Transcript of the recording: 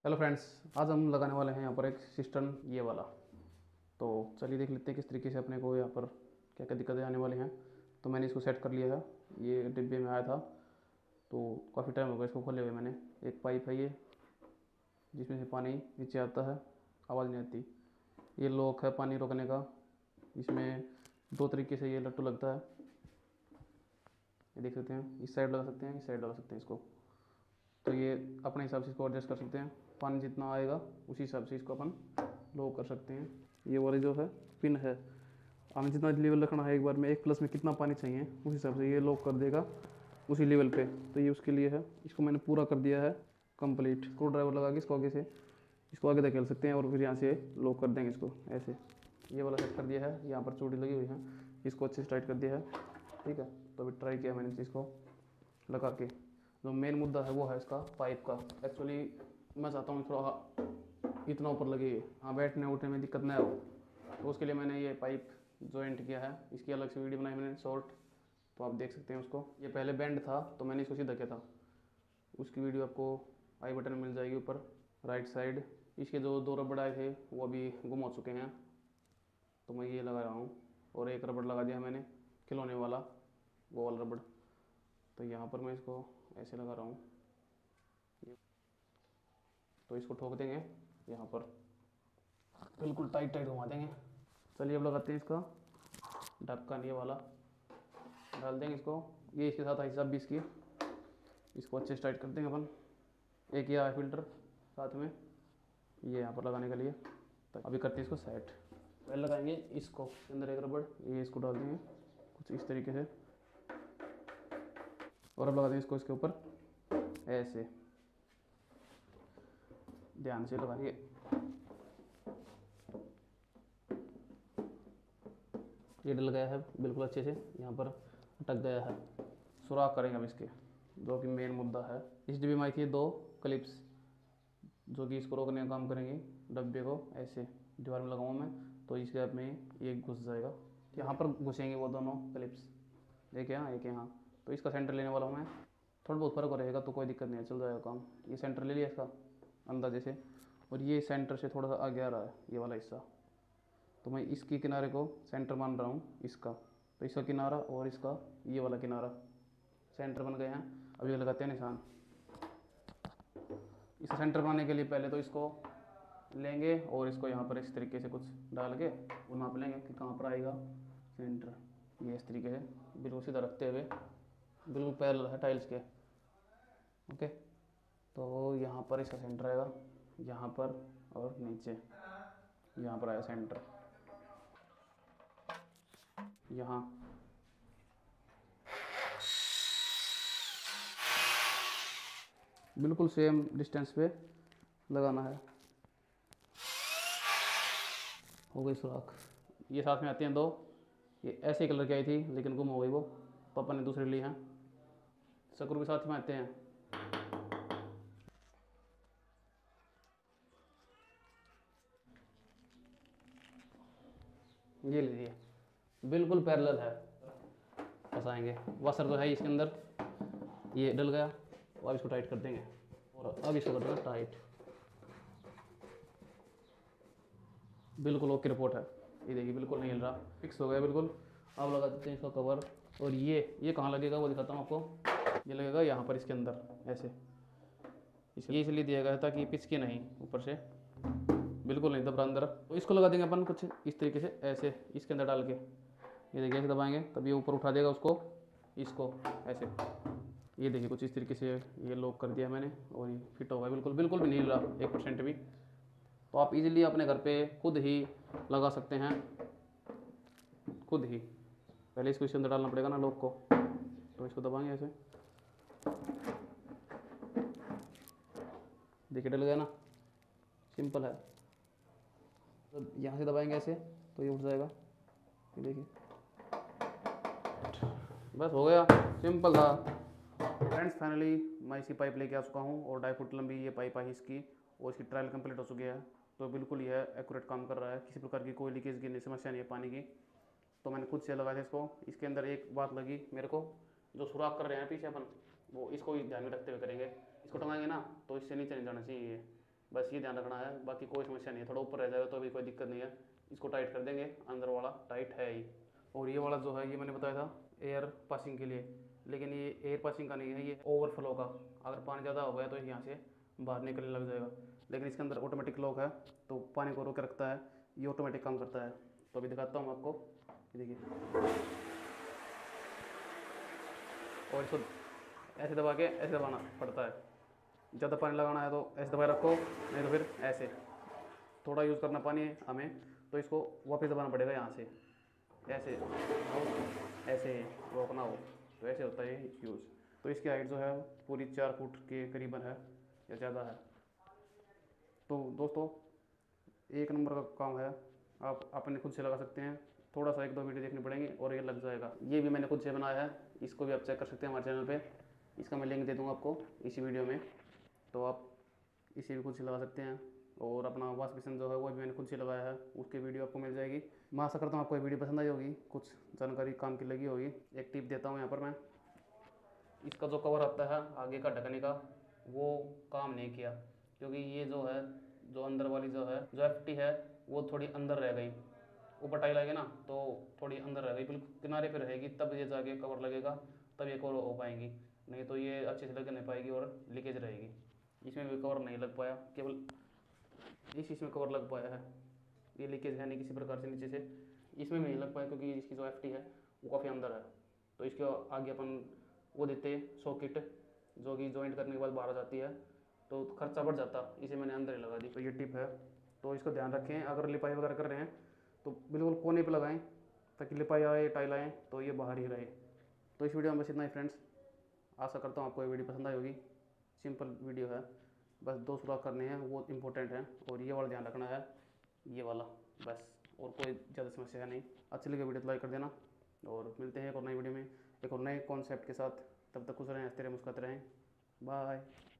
Hello friends, आज हम लगाने वाले हैं यहाँ पर एक सिस्टम ये वाला। तो चलिए देख लेते हैं किस तरीके से अपने को यहाँ पर क्या क्या दिक्कतें आने वाली हैं। तो मैंने इसको सेट कर लिया है। ये डिब्बे में आया था तो काफ़ी टाइम हो गया इसको खोले हुए मैंने। एक पाइप है ये जिसमें से पानी नीचे आता है, आवाज़ नहीं आती। ये लॉक है पानी रोकने का। इसमें दो तरीके से ये लट्टू लगता है, ये देख सकते हैं। इस साइड लगा सकते हैं, इस साइड लगा सकते हैं इसको। तो ये अपने हिसाब से इसको एडजस्ट कर सकते हैं। पानी जितना आएगा उसी हिसाब से इसको अपन लो कर सकते हैं। ये वाली जो है पिन है, हमें जितना लेवल रखना है एक बार में, एक प्लस में कितना पानी चाहिए उस हिसाब से ये लॉक कर देगा उसी लेवल पे। तो ये उसके लिए है। इसको मैंने पूरा कर दिया है कंप्लीट। स्क्रू ड्राइवर लगा के इसको आगे से इसको आगे धकेल सकते हैं और फिर यहाँ से लॉक कर देंगे इसको ऐसे। ये वाला सेट कर दिया है। यहाँ पर चोटी लगी हुई है, इसको अच्छे से टाइट कर दिया है। ठीक है, तो अभी ट्राई किया मैंने इसको लगा के। जो मेन मुद्दा है वो है इसका पाइप का। एक्चुअली मैं चाहता हूँ थोड़ा इतना ऊपर लगे, हाँ बैठने उठने में दिक्कत ना हो। तो उसके लिए मैंने ये पाइप जॉइंट किया है। इसकी अलग से वीडियो बनाई मैंने शॉर्ट, तो आप देख सकते हैं उसको। ये पहले बेंड था तो मैंने इसको सीधा किया था, उसकी वीडियो आपको आई बटन में मिल जाएगी ऊपर राइट साइड। इसके जो दो रबड़ आए थे वो अभी गुम हो चुके हैं, तो मैं ये लगा रहा हूँ। और एक रबड़ लगा दिया मैंने खिलौने वाला, वो वाला रबड़। तो यहाँ पर मैं इसको ऐसे लगा रहा हूँ। तो इसको ठोक देंगे यहाँ पर, बिल्कुल टाइट टाइट घुमा देंगे। चलिए अब लगाते हैं इसका ढक्कन, ये वाला डाल देंगे इसको। ये इसके साथ हिसाब भी इसकी, इसको अच्छे से टाइट कर देंगे अपन। एक ये फिल्टर साथ में ये यहाँ पर लगाने के लिए। तो अभी करते हैं इसको सेट। पहले लगाएंगे इसको, अंदर एक रबड़ ये इसको डाल देंगे कुछ इस तरीके से, और अब लगा देंगे इसको इसके ऊपर ऐसे। ध्यान से लगाइए। ये डल गया है बिल्कुल अच्छे से, यहाँ पर अटक गया है। सुराख करेंगे अब इसके, जो कि मेन मुद्दा है। इस डिब्बे में आई थी दो क्लिप्स जो कि इसको रोकने का काम करेंगी। डब्बे को ऐसे दीवार में लगाऊंगा मैं, तो इस गैप में ये घुस जाएगा। यहाँ पर घुसेंगे वो दोनों क्लिप्स, एक यहाँ एक यहाँ। तो इसका सेंटर लेने वाला हूँ मैं। थोड़ा बहुत फर्क रहेगा तो कोई दिक्कत नहीं है, चल जाएगा काम। ये सेंटर ले लिया इसका अंदाजे से, और ये सेंटर से थोड़ा सा आगे आ रहा है ये वाला हिस्सा। तो मैं इसकी किनारे को सेंटर मान रहा हूँ इसका। तो इसका किनारा और इसका ये वाला किनारा सेंटर बन गए हैं। अब ये लगाते हैं निशान। इसका सेंटर बनाने के लिए पहले तो इसको लेंगे और इसको यहाँ पर इस तरीके से कुछ डाल के वो नाप लेंगे कि कहाँ पर आएगा सेंटर। ये इस तरीके से बिल्कुल सीधा रखते हुए, बिल्कुल पैरेलल है टाइल्स के। ओके, तो यहाँ पर इसका सेंटर आएगा, यहाँ पर और नीचे यहाँ पर आया सेंटर, यहाँ। बिल्कुल सेम डिस्टेंस पे लगाना है। हो गई सुराख। ये साथ में आती हैं दो, ये ऐसे कलर की आई थी लेकिन गुम हो गई, वो पापा ने दूसरे ली हैं। स्क्रू भी साथ में आते हैं। ये लीजिए, बिल्कुल पैरेलल है। फंसाएंगे, वाशर तो है इसके अंदर। ये डल गया, अब इसको टाइट कर देंगे और अब इसको कर देंगे टाइट। बिल्कुल ओके रिपोर्ट है। ये देखिए बिल्कुल नहीं हिल रहा, फिक्स हो गया बिल्कुल। अब लगा देते हैं इसका कवर। और ये कहाँ लगेगा वो दिखाता हूँ आपको। ये लगेगा यहाँ पर इसके अंदर ऐसे। ये इसलिए दिया गया था कि पिचके नहीं ऊपर से, बिल्कुल नहीं दब रहा अंदर। तो इसको लगा देंगे अपन कुछ इस तरीके से ऐसे इसके अंदर डाल के। ये देखिए ऐसे दबाएंगे तब ये ऊपर उठा देगा उसको, इसको ऐसे। ये देखिए कुछ इस तरीके से ये लॉक कर दिया मैंने और ये फिट होगा बिल्कुल। बिल्कुल भी नहीं हिल रहा 1% भी। तो आप इजीली अपने घर पे खुद ही लगा सकते हैं, खुद ही। पहले इसको इसके अंदर डालना पड़ेगा ना लॉक को, तो इसको दबाएंगे ऐसे। देखिए डल गया ना, सिंपल है। तो यहाँ से दबाएंगे ऐसे तो ये उठ जाएगा। ये देखिए बस हो गया, सिंपल था। फ्रेंड्स फाइनली मैं इसी पाइप लेके आ चुका हूँ और 2.5 फुट लंबी ये पाइप आई इसकी, और इसकी ट्रायल कंप्लीट हो चुकी है। तो बिल्कुल यह एक्यूरेट काम कर रहा है, किसी प्रकार की कोई लीकेज की समस्या नहीं है पानी की। तो मैंने खुद से लगाया था इसको। इसके अंदर एक बात लगी मेरे को, जो सुराख कर रहे हैं पीछे अपन, वो इसको ध्यान में रखते हुए करेंगे। इसको टंगाएंगे ना तो इससे नीचे नहीं जाना चाहिए ये, बस ये ध्यान रखना है, बाकी कोई समस्या नहीं है। थोड़ा ऊपर रह जाएगा तो अभी कोई दिक्कत नहीं है। इसको टाइट कर देंगे, अंदर वाला टाइट है ही। और ये वाला जो है ये मैंने बताया था एयर पासिंग के लिए, लेकिन ये एयर पासिंग का नहीं है, ये ओवरफ्लो का। अगर पानी ज़्यादा हो गया तो यहाँ से बाहर निकलने लग जाएगा। लेकिन इसके अंदर ऑटोमेटिक लॉक है तो पानी को रोक के रखता है, ये ऑटोमेटिक काम करता है। तो अभी दिखाता हूँ आपको, ये देखिए। और इसको ऐसे दबा के ऐसे दबाना पड़ता है। ज़्यादा पानी लगाना है तो ऐसे दबाए रखो, नहीं तो फिर ऐसे। थोड़ा यूज़ करना पानी है हमें, तो इसको वापस दबाना पड़ेगा यहाँ से, ऐसे ऐसे रोकना हो तो ऐसे होता है यूज़। तो इसकी हाइट जो है पूरी 4 फुट के करीबन है या ज़्यादा है। तो दोस्तों एक नंबर का काम है, आप अपने खुद से लगा सकते हैं। थोड़ा सा 1-2 वीडियो देखने पड़ेंगे और ये लग जाएगा। ये भी मैंने खुद से बनाया है, इसको भी आप चेक कर सकते हैं हमारे चैनल पे। इसका मैं लिंक दे दूँगा आपको इसी वीडियो में, तो आप इसे भी खुद से लगा सकते हैं। और अपना वॉश बेसिन जो है वो भी मैंने खुद से लगाया है, उसकी वीडियो आपको मिल जाएगी। मैं आशा करता हूँ आपको ये वीडियो पसंद आई होगी, कुछ जानकारी काम की लगी होगी। एक टिप देता हूँ यहाँ पर मैं, इसका जो कवर आता है आगे का ढकने का, वो काम नहीं किया, क्योंकि ये जो है, जो अंदर वाली जो है, जो एफटी है, वो थोड़ी अंदर रह गई। ऊपर टाइल आएगी ना तो थोड़ी अंदर रह गई, बिल्कुल किनारे पे रहेगी, तब ये जाके कवर लगेगा, तब ये कवर हो पाएंगी। नहीं तो ये अच्छे से लग नहीं पाएगी और लीकेज रहेगी। इसमें भी कवर नहीं लग पाया, केवल इस इसमें कवर लग पाया है। ये लीकेज है नहीं किसी प्रकार से नीचे से, इसमें नहीं लग पाया क्योंकि इसकी जो एफटी है वो काफ़ी अंदर है। तो इसके आगे अपन वो देते हैं सॉकेट, जो कि जॉइंट करने के बाद बाहर आ जाती है, तो खर्चा बढ़ जाता, इसे मैंने अंदर ही लगा दी। तो ये टिप है, तो इसको ध्यान रखें। अगर लिपाई वगैरह कर रहे हैं तो बिल्कुल कोने पे लगाएं, ताकि लिपाई आए टाइल आए तो ये बाहर ही रहे। तो इस वीडियो में बस इतना ही फ्रेंड्स। आशा करता हूँ आपको ये वीडियो पसंद आई होगी। सिंपल वीडियो है, बस 2 सुराख करने हैं, वो इम्पोर्टेंट है। और ये वाला ध्यान रखना है, ये वाला, बस। और कोई ज़्यादा समस्या है नहीं। अच्छी लगे वीडियो तो लाइक कर देना, और मिलते हैं एक और नई वीडियो में एक और नए कॉन्सेप्ट के साथ। तब तक खुश रहें, हंसते रहें, मुस्कुराते रहें। बाय।